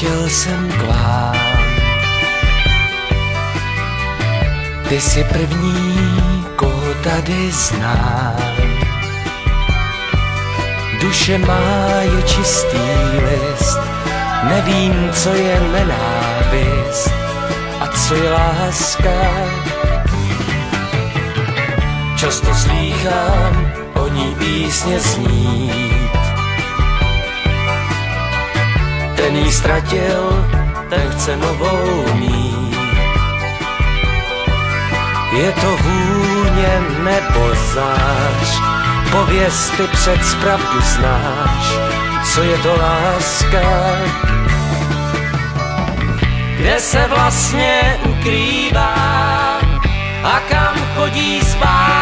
chtěl jsem k vám. Ty jsi první, koho tady znám. Duše má je čistý list, nevím, co je nenávist a co je láska. Často slýchám o ní písně znít. Ten jí ztratil, ten chce novou mít. Je to vůně nebo zář, pověz ty přec pravdu znáš, co je to láska. Kde se vlastně ukrývá a kam chodí spát?